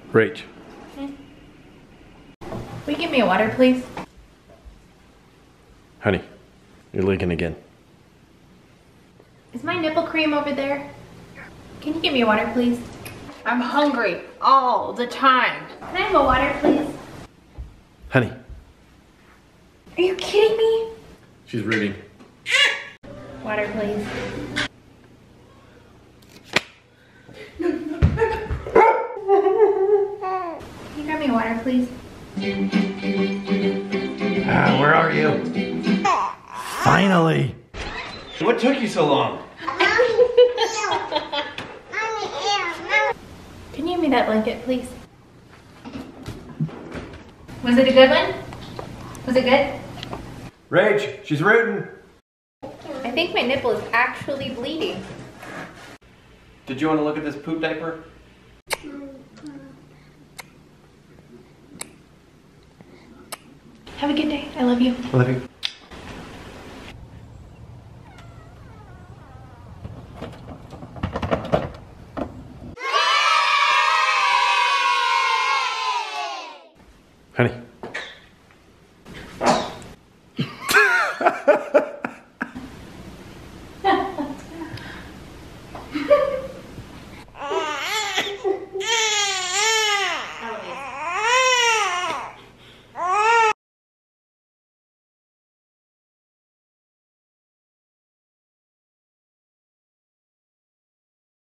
Rach. Will you give me a water, please? Honey, you're leaking again. Is my nipple cream over there? Can you give me a water, please? I'm hungry all the time. Can I have a water, please? Honey. Are you kidding me? She's rooting. Water, please. Can you grab me a water, please? Where are you? Finally. What took you so long? Can you give me that blanket, please? Was it a good one? Was it good? Rach, she's rooting. I think my nipple is actually bleeding. Did you want to look at this poop diaper? Have a good day. I love you. I love you.